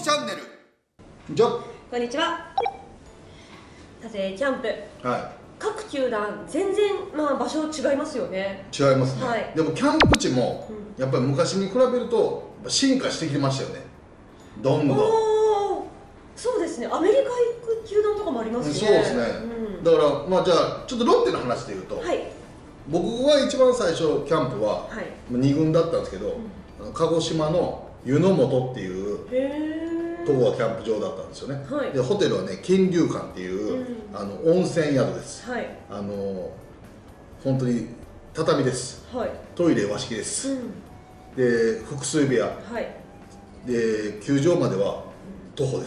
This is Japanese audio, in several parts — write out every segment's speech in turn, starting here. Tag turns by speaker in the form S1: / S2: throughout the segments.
S1: チャンネル。じゃ
S2: こんにちは。さてキャンプ、
S1: は
S2: 各球団全然場所違いますよね。
S1: い、違いますね、はい、でもキャンプ地もやっぱり昔に比べると進化してきてましたよね、どんどん。
S2: そうですね、アメリカ行く球団とかもありますね。
S1: そうですね、だからじゃあちょっとロッテの話でいうと、はい、僕は一番最初キャンプは2軍だったんですけど、鹿児島の湯の本っていうとこがキャンプ場だったんですよね、はい、でホテルはね金龍館っていう、温泉宿です、はい、本当に畳です、はい、トイレ和式です、で複数部屋、はい、で球場までは徒歩です。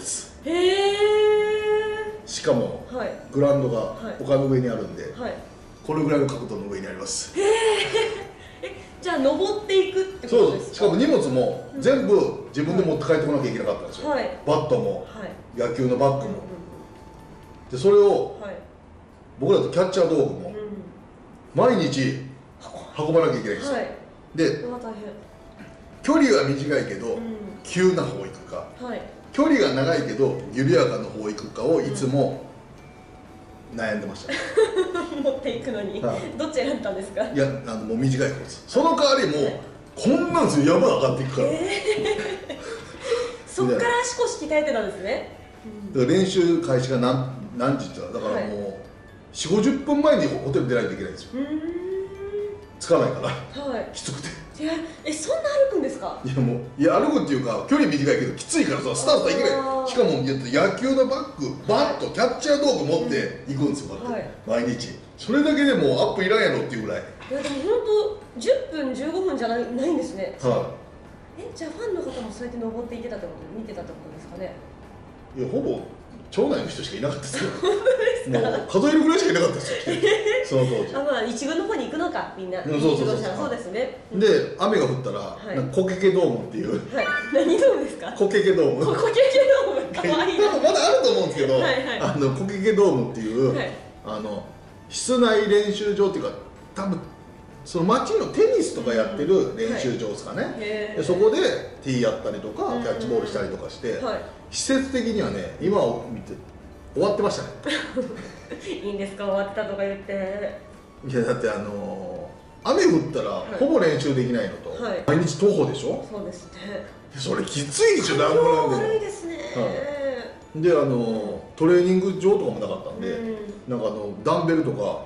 S1: しかも、はい、グラウンドが丘の上にあるんで、はい、これぐらいの角度の上にあります。
S2: じゃあ登っていくってことですか？
S1: そうです。しかも荷物も全部自分で持って帰ってこなきゃいけなかったんですよ、はい、バットも、はい、野球のバッグも、でそれを、はい、僕らとキャッチャー道具も、毎日運ばなきゃいけないんですよ、はい、で距離は短いけど、急な方行くか、はい、距離が長いけど緩やかな方行くかをいつも悩んでました、
S2: 持っていくのに、はい、どっち選んだんですか？
S1: いやもう短い方です。その代わりもうこんなんですよ、山上がっていくから、
S2: そっから足腰鍛えてたんですね。
S1: だから練習開始が何時って言ったら、だからもう4、50分前にホテル出ないといけないんですよ。つかないから、はい、きつくて。
S2: そんな歩くんですか？
S1: いやもう歩くっていうか距離短いけどきついからさ、スタートできない。しかも野球のバッグ、バット、キャッチャー道具持って行くんですよ、毎日。それだけでもうアップいらんやろっていうぐらい。
S2: いやでも本当10分15分じゃないんですね。はい。じゃあファンの方もそうやって登っていってたってこと、見てたってことですかね？
S1: いやほぼ町内の人しかいなかったですよ。もう数えるぐらいしかいなかったですよ、その当時。一軍の方に行くのか、みんな。そうですね。で雨が降ったらコケケドームっていう、
S2: 何ドームですか？
S1: コケケドーム。
S2: コケケドーム、かわいい。
S1: 多分まだあると思うんですけど、コケケドームっていう室内練習場っていうか、多分その街のテニスとかやってる練習場ですかね。でそこでティーやったりとかキャッチボールしたりとかして、施設的にはね今を見て終わってましたね。
S2: いいんですか、終わってたとか言って。
S1: いやだって雨降ったらほぼ練習できないのと、毎日徒歩でしょ。
S2: そうですね。
S1: それきついでしょ、暖房なんで。
S2: 悪いですね。
S1: でトレーニング場とかもなかったんで、なんかダンベルとか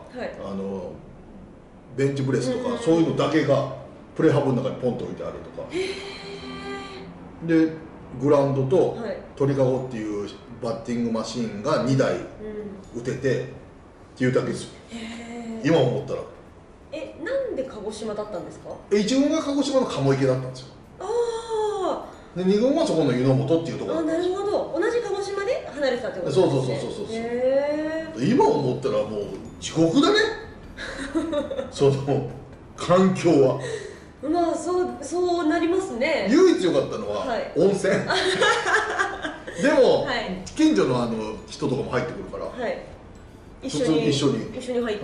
S1: ベンチプレスとかそういうのだけがプレハブの中にポンと置いてあるとかで、グラウンドと鳥かごっていうバッティングマシーンが2台打ててっていうだけですよ、今思ったら。
S2: なんで鹿児島だったんですか
S1: ？1軍が鹿児島の鴨池だったんですよ。で2軍はそこの湯の本っていうところ。
S2: なるほど、同じ鹿児島で離れてたってことですね。
S1: そう今思ったらもう地獄だね。その環境は
S2: そうなりますね。
S1: 唯一良かったのは温泉。でも近所の人とかも入ってくるから、
S2: 一緒に入って。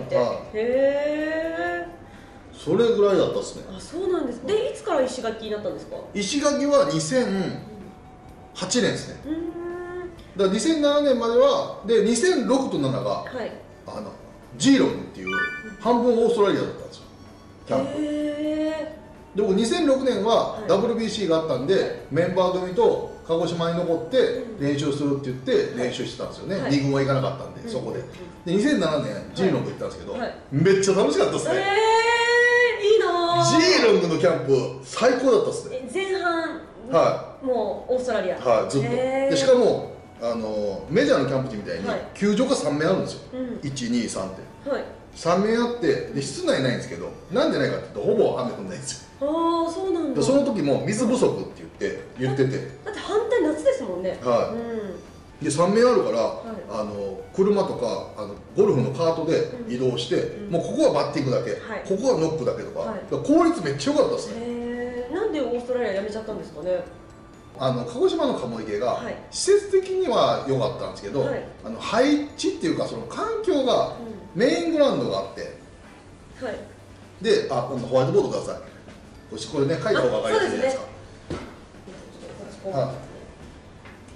S1: それぐらいだったっすね。
S2: そうなんです。でいつから石垣になったんですか？
S1: 石垣は2008年ですね。だから2007年まではで、2006と7がジーロンっていう半分オーストラリアだったんですよ、キャンプ。でも2006年は WBC があったんで、メンバー組と鹿児島に残って練習するって言って練習してたんですよね。2軍は行かなかったんで、そこで。で2007年ジーロング行ったんですけど、めっちゃ楽しかったですね。
S2: いいな。
S1: ジーロングのキャンプ最高だったですね。
S2: 前半もうオーストラリア、
S1: ずっと。でしかもメジャーのキャンプ地みたいに球場が3面あるんですよ、123って。3面あってで室内ないんですけど、なんでないかっていうとほぼ雨降んないんですよ。
S2: そうなんだ。
S1: その時も水不足って言ってて、
S2: だって反対夏ですもんね。
S1: で3面あるから、車とかゴルフのカートで移動して、もうここはバッティングだけ、ここはノックだけとか、効率めっちゃ良かったですね。
S2: なんでオーストラリアやめちゃったんですかね？
S1: 鹿児島の鴨池が施設的には良かったんですけど、配置っていうかその環境がメイングラウンドがあって、で今度ホワイトボードください。これね書いた方が分かりやすいじゃないですか。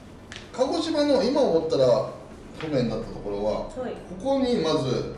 S1: 鹿児島の今思ったら不便だったところは、はい、ここにまず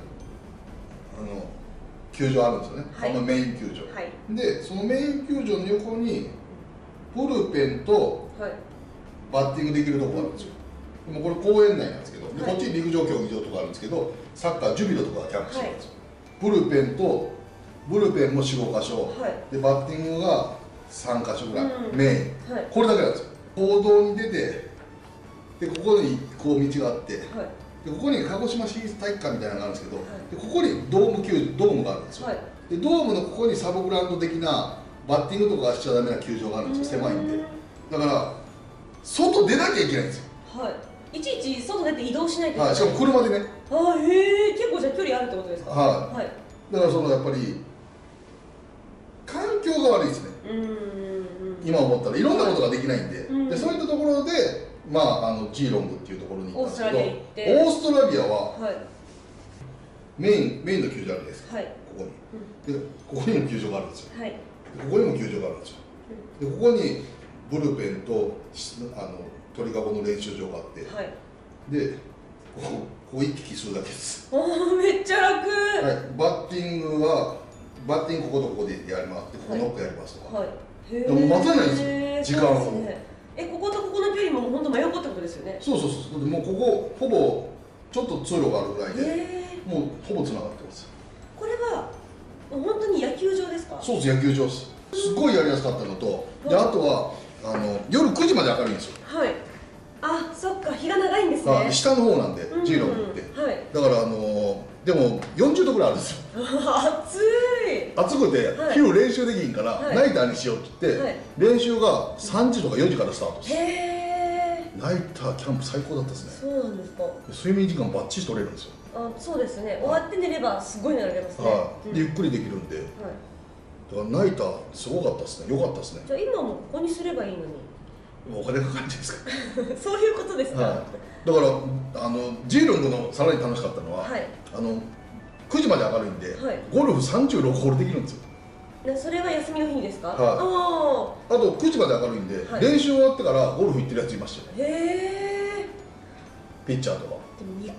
S1: 球場あるんですよね、はい、メイン球場、はい、でそのメイン球場の横にブルペンとバッティングできるところがあるんですよ。でもこれ公園内なんですけど、はい、こっちに陸上競技場とかあるんですけど、サッカージュビロとかがキャンプしてるんですよ、はい、ブルペンも 4,5 箇所、はい、でバッティングが3箇所ぐらい、メイン、はい、これだけなんですよ。報道に出て、でここにこう道があって、はい、でここに鹿児島市立体育館みたいなのがあるんですけど、はい、でここにドームがあるんですよ、はい、でドームのここにサブグラウンド的なバッティングとかしちゃダメな球場があるんですよ、狭いんで。だから外出なきゃいけないんですよ。はい、いちいち外出て移動しないといけない、はい、しかも車でね。
S2: あ、へえ、結構じゃあ距離あるってことですか。
S1: はい、はい、だからそのやっぱり環境が悪いですね。今思ったらいろんなことができないんで、でそういったところでまあジーロングっていうところに行ったんですけど、オーストラリアは、はい、メインの球場あるんですか、はい、ここに、でここにも球場があるんですよ、はい、ここにも球場があるんですよ、でここにブルペンと鳥かごの練習場があって、はい、でここ行き来するだけです。
S2: めっちゃ楽、
S1: はい、バッティングこことここでやります、ここノックやりますとか、はい、でも待たないんですよ、時間を。
S2: こことここの距離も本当真横ってことですよね。
S1: そうそうそう、もうここほぼちょっと通路があるぐらいで、もうほぼつながってます。
S2: これは本当に野球場ですか。
S1: そうです、野球場です。すごいやりやすかったのと、であとは夜9時まで明るいんですよ。はい、
S2: あ、そっか、日が長いんですね。
S1: 下の方なんで、ジーロングって、はい、だからでも40度ぐらいあるんですよ。暑くて、はい、昼練習できひんから、はい、ナイターにしようって言って、はい、練習が3時とか4時からスタートです。ナイターキャンプ最高だったですね。
S2: そうなんですか。
S1: 睡眠時間バッチリ取れるんですよ。
S2: あ、そうですね。終わって寝ればすごい寝られますね。
S1: はい、でゆっくりできるんで、はい、だからナイターすごかったですね。良かったですね。
S2: じゃあ今もここにすればいいのに。
S1: お金かかるんじゃないですか。
S2: そういうことですか。はい、
S1: だからジーロングのさらに楽しかったのは、はい、9時まで明るいんで、はい、ゴルフ36ホールできるんですよ。
S2: それは休みの日にですか。はい、
S1: あと9時まで明るいんで、はい、練習終わってからゴルフ行ってるやついましたよ。へえ。ピッチャーとか。
S2: でも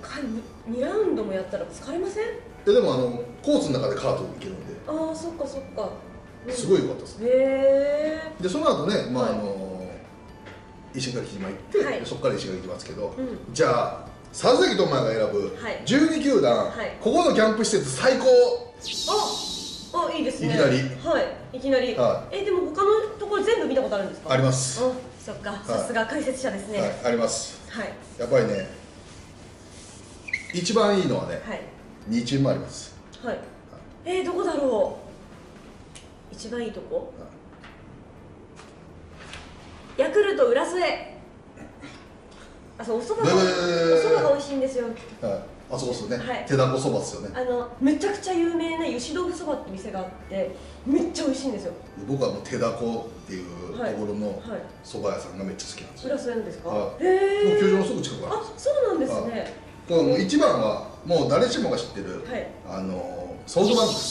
S2: 2ラウンドもやったら疲れません。
S1: でもコースの中でカート行けるんで。
S2: ああ、そっかそっか。
S1: すごい良かったですね。へえ。でその後ね、まあ石垣島行って、はい、そこから石垣行きますけど、じゃあ佐々木智也が選ぶ12球団、はい、ここのキャンプ施設最高。
S2: あ、いいですね。
S1: いきなり。
S2: はい、いきなり。はい、でも他のところ全部見たことあるんですか。
S1: あります。
S2: そっか、さすが解説者ですね。
S1: はい、あります。はい。やっぱりね、一番いいのはね、2チームあります。はい。
S2: どこだろう。一番いいとこ。ヤクルト浦添。あ、そう、お蕎麦が美味しいんですよ。
S1: はい。あそこですよね。はい。手だこそばですよね。
S2: めちゃくちゃ有名な油脂豆腐そばって店があって、めっちゃ美味しいんですよ。
S1: 僕はもう手だこっていうところのそば屋さんがめっちゃ好きなんですよ。
S2: 浦添なんですか。
S1: はい。へえ。球場のすぐ近くなんですよ。
S2: あ、そうなんですね。
S1: もう一番はもう誰しもが知ってるソフトバンクです。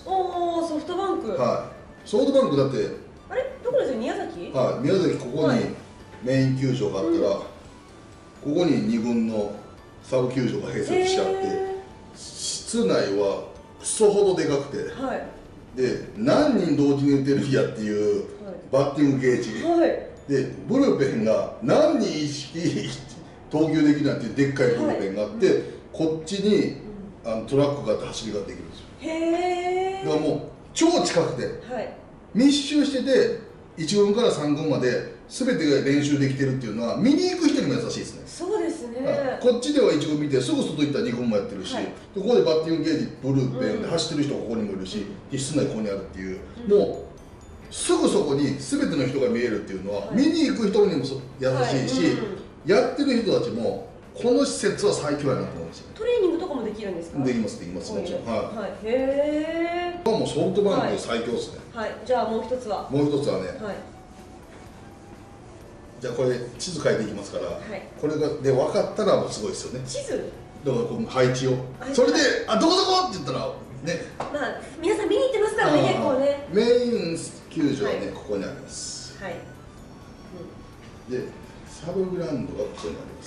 S2: おお、ソフトバンク。
S1: はい。ソフトバンクだって。
S2: あれ、どこですよ、宮崎。
S1: はい、宮崎、ここにメイン球場があったら、ここに2軍のサブ球場が併設してあって、室内はクソほどでかくて、はい、で何人同時に打てるんやっていうバッティングゲージ、はい、でブルペンが何人意識投球できるなんていうでっかいブルペンがあって、はい、こっちにトラックがあって走りができるんですよ。へー。だからもう超近くて、はい、密集してて1軍から3軍まで全てが練習できてるっていうのは見に行く人にも優しいですね。
S2: そうですね。
S1: こっちでは1軍見てすぐ外行ったら2軍もやってるし、はい、ここでバッティングゲージブルーペンで走ってる人がここにもいるし、室内ここにあるっていう、もうすぐそこに全ての人が見えるっていうのは、はい、見に行く人にも優しいし、やってる人たちもこの施設は最強やなと思うんですよ。
S2: トレーニングとかもできるんですか。
S1: できますできます、もちろん。はい。
S2: へえ。
S1: もうソフトバンク最強ですね。
S2: はい。じゃあもう一つは。
S1: もう一つはね。はい。じゃあこれ地図変えていきますから、はい、これがで分かったらもうすごいですよね。
S2: 地図。
S1: だからこの配置を。それでどこどこって言ったらね。
S2: まあ皆さん見に行ってますからね、結構ね。
S1: メイン球場はね、ここにあります。はい。でサブグラウンドがここになります。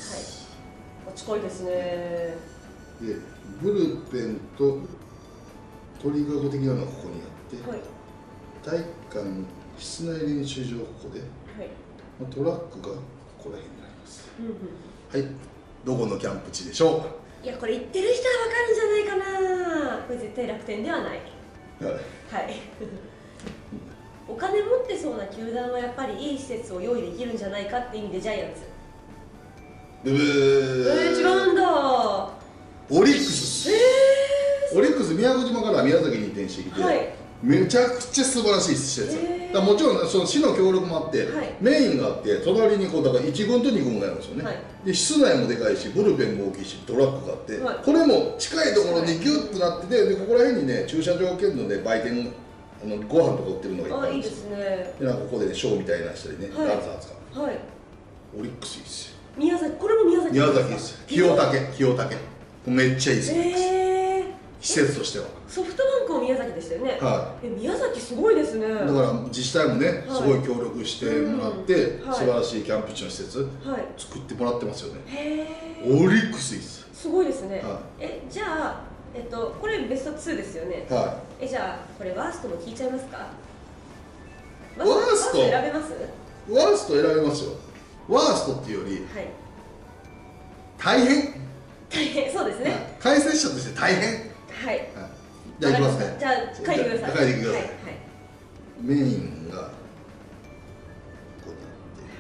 S2: はい、近いですね。
S1: でブルペンと鳥かご的なのがここにあって、はい、体育館室内練習場ここで、はい、トラックがここら辺になります。はい、どこのキャンプ地でしょ
S2: う。いや、これ行ってる人は分かるんじゃないかな。これ絶対楽天ではない。はい、はいお金持ってそうな球団はやっぱりいい施設を用意できるんじゃないかって意味でジャイアンツ。違うんだ。
S1: オリックス。オリックス宮古島から宮崎に移転してきて、はい、めちゃくちゃ素晴らしい施設。だもちろんその市の協力もあって、はい、メインがあって隣にこうだから1軍と2軍があるんですよね。はい、で室内もでかいしブルペンも大きいしトラックがあって、はい、これも近いところにギュッとなってて、でここら辺にね駐車場兼のね売店ご飯とか売ってるのがいっぱいあるんですよ。でなんかここでねショーみたいなしたりね、ダンサーズが、はい、オリックスいいですよ。
S2: 宮崎、これも宮崎ですか？
S1: 宮崎です。清武めっちゃいいですよ。施設としては
S2: ソフトバンクも宮崎でしたよね。はい。宮崎すごいですね。だ
S1: から自治体もね、すごい協力してもらって、素晴らしいキャンプ地の施設作ってもらってますよね。オリックスいいです。
S2: すごいですね。じゃあこれベスト2ですよね。はい。じゃあこれワーストも聞いちゃいますか？ワースト選べます？
S1: ワースト選べますよ。ワーストっていうより大変。
S2: 大変、そうですね。
S1: 解説者として大変。はい。じゃあ行きますね。
S2: じゃあ書いてください。
S1: 書いてください。メインがここにあって、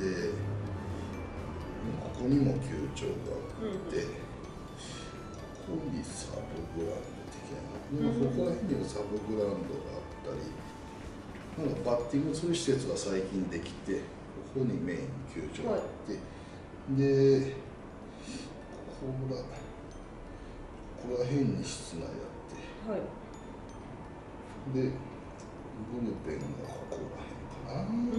S1: でここにも球場があって、ここにサブグラウンド的な、ここら辺にもサブグラウンドがあったり、なんかバッティングする施設が最近できて、ここにメイン球場があって、でここら辺に室内あって、はい、でブルペンがここら辺かな。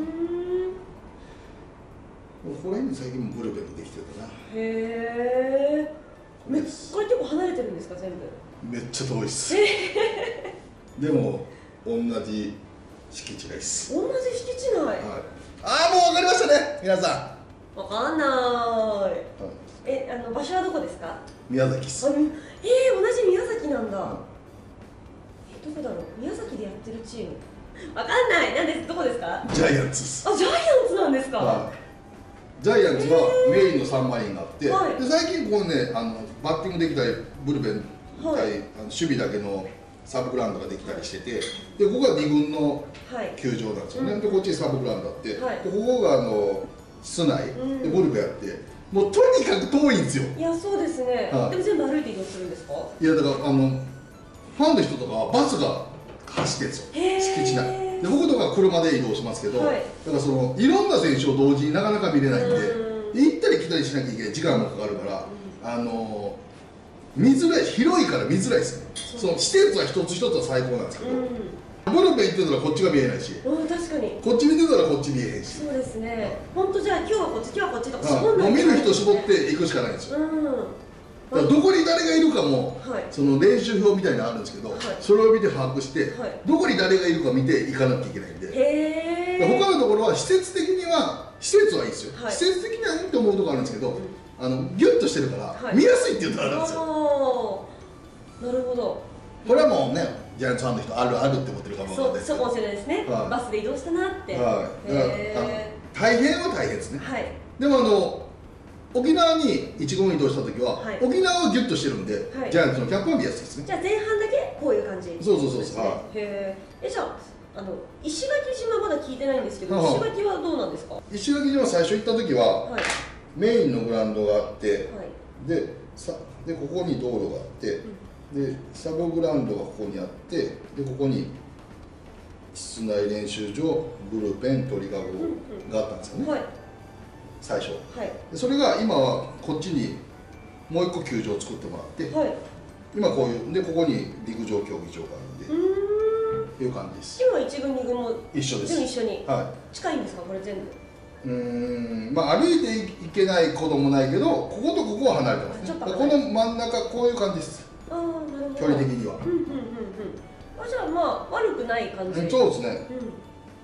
S1: ここら辺に最近もブルペンできてるかな。へ
S2: え。これ結構離れてるんですか、全部？
S1: めっちゃ遠いっす。でも同じ敷地内っす。
S2: 同じ敷地内。はい。
S1: ああ、もう分かりましたね、皆さ
S2: ん。分かんない。はい、場所はどこですか？
S1: 宮崎っす。
S2: 同じ宮崎なんだ。どこだろう？宮崎でやってるチーム。わかんない。なんです？どこですか？
S1: ジャイアンツっす。
S2: あ、ジャイアンツなんですか？はい、
S1: ジャイアンツはメインの3枚があって、で最近こうねバッティングできたりブルペン守備だけのサブグラウンドができたりしてて、でここが2軍の球場なんですよね。でこっちにサブグラウンドあって、でここが室内でブルペンあって。もうとにかく遠いんですよ。
S2: いや、そうですね。でも全部歩いて移動するんですか？
S1: いや、だからファンの人とかはバスが走ってるんですよ、敷地内で。僕とか車で移動しますけど、だからいろんな選手を同時になかなか見れないんで、行ったり来たりしなきゃいけない、時間もかかるから、見づらい、広いから見づらいですね。その施設は一つ一つは最高なんですけど、ブルペン行ってたらこっちが見えないし、
S2: 確かに
S1: こっち見てたらこっち見えへんし。
S2: そうですね。本当じゃあ今日はこっち、今日はこっちとか絞
S1: んない。見る人絞っていくしかないんですよ。どこに誰がいるかもその練習表みたいなのあるんですけど、それを見て把握してどこに誰がいるか見ていかなきゃいけないんで。他のところは施設的には施設はいいですよ。施設的にはいいと思うところあるんですけど、ギュッとしてるから見やすいっていうのがあるんですよ。
S2: なるほど。
S1: これはもうね、ジャイアンツファンの人あるあるって思ってるかもしれないですけど、
S2: そうかもしれないですね。バスで移動したなって。
S1: 大変は大変ですね。でも沖縄に1軍移動した時は、沖縄はギュッとしてるんで、ジャイアンツのキャンプは見やすいですね。
S2: じゃあ前半だけこういう感じ。
S1: そう。
S2: じゃあ石垣島まだ聞いてないんですけど、石垣はどうなんですか？
S1: 石垣島最初行った時はメインのグラウンドがあって、でここに道路があって。でサブグラウンドがここにあって、でここに室内練習場、ブルペン、鳥かごがあったんですよね、最初。でそれが今はこっちにもう一個球場を作ってもらって、今こういうでここに陸上競技場があるんでっていう感じです。
S2: 今1軍2軍も
S1: 一緒です。
S2: 全部一緒に。近いんですか、これ全部？
S1: まあ歩いていけないこともないけど、こことここは離れてますね。この真ん中こういう感じです。距離的には。
S2: じゃあまあ悪くない感じ。
S1: そうですね。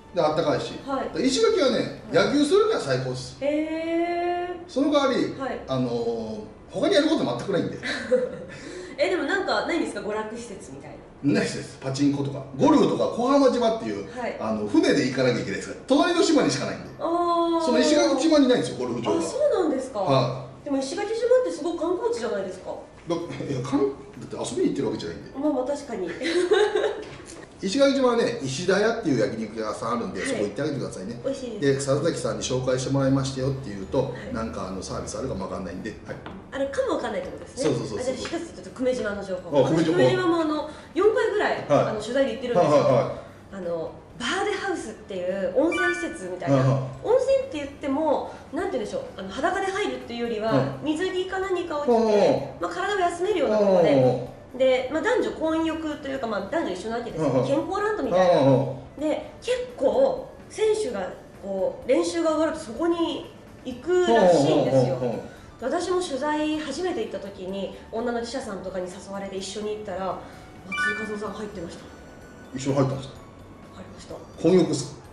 S1: であったかいし、石垣はね野球するには最高です。へえ。その代わり他にやること全くないんで。
S2: でもなんかないんですか、娯楽施設みたいな。
S1: ないです。パチンコとかゴルフとか小浜島っていう船で行かなきゃいけないですから、隣の島にしかないんで。その石垣島にないんですよ、ゴルフ場が。
S2: あ、そうなんですか。でも石垣島ってすごく観光地じゃないですか。
S1: だって遊びに行ってるわけじゃないんで。
S2: まあ確かに。
S1: 石垣島はね、石田屋っていう焼肉屋さんあるんで、そこ行ってあげてくださいね。
S2: 美味しいです。
S1: で、佐々木さんに紹介してもらいましたよっていうと、なんかサービスあるかもわかんないんで、
S2: あれかもわかんないってことですね。
S1: そう。
S2: じゃあ一つちょっと久米島の情報。久米島も4回ぐらい取材で行ってるんですけど、バーデハウスっていう温泉施設みたいな、温泉って言ってもなんて言うんでしょう、裸で入るっていうよりは水着か何かを着て、体を休めるようなところで、男女混浴というか、男女一緒なわけですよ。健康ランドみたいな。で結構選手がこう練習が終わるとそこに行くらしいんですよ。私も取材初めて行った時に女の記者さんとかに誘われて一緒に行ったら松井和夫さん入ってました。
S1: 一緒に入ったんですか。
S2: 入りました。
S1: 混浴ですか。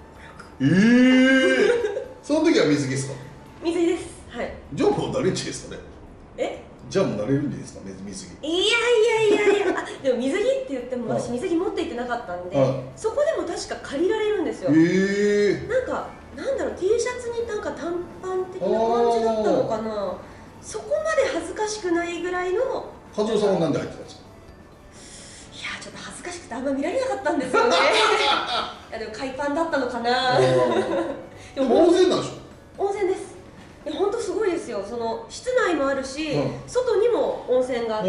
S1: その時は水着ですか。
S2: 水着です。はい。
S1: じゃあもう慣れんちですかね。じゃあもう慣れるんですかね、水着。
S2: いやでも水着って言っても私水着持って行ってなかったんで、そこでも確か借りられるんですよ。なんかなんだろう、 T シャツになんか短パン的な感じだったのかな。そこまで恥ずかしくないぐらいの。
S1: 和夫さんはなんで入ってたんですか。
S2: いやちょっと恥ずかしくてあんま見られなかったんですよね。いやでも海パンだったのかな。
S1: でも温泉なんでし
S2: ょ。温泉です。本当すごいですよ。その室内もあるし、外にも温泉があって、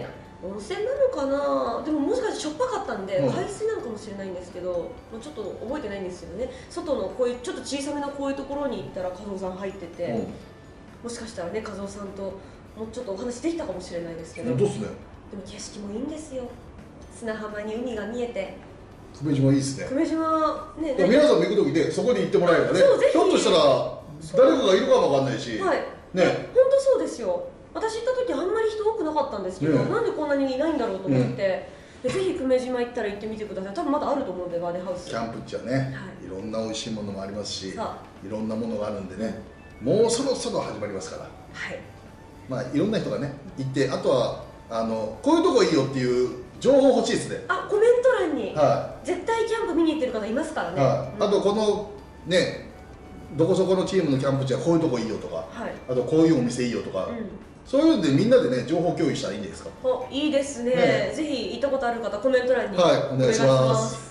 S2: 温泉なのかな。でももしかしてしょっぱかったんで海水なのかもしれないんですけど、ちょっと覚えてないんですよね。外のこういうちょっと小さめのこういうところに行ったら和夫さん入ってて、もしかしたらね和夫さんともうちょっとお話できたかもしれないですけど。
S1: 本当ですね。
S2: でも景色もいいんですよ。砂浜に海が見えて。
S1: 久米島いいですね。
S2: 久米島ね。
S1: 皆さんも行く時でそこに行ってもらえばね。ひょっとしたら誰かがいるかもわかんないし。
S2: はい。ね。本当そうですよ。私行った時あんまり人多くなかったんですけど、なんでこんなにいないんだろうと思って、ぜひ久米島行ったら行ってみてください。多分まだあると思うんで、バーデハウス。
S1: キャンプっちゃね、いろんな美味しいものもありますし、いろんなものがあるんでね、もうそろそろ始まりますから。はい。まあいろんな人がね行って、あとはこういうとこいいよっていう情報欲しいですね。
S2: コメント欄に絶対キャンプ見に行ってる方いますからね。
S1: あとこのね、どこそこのチームのキャンプ地はこういうとこいいよとか、あとこういうお店いいよとか、そういうのでみんなでね情報共有したらいいんですか。
S2: いいですね。ぜひ行ったことある方コメント欄に
S1: お願いします。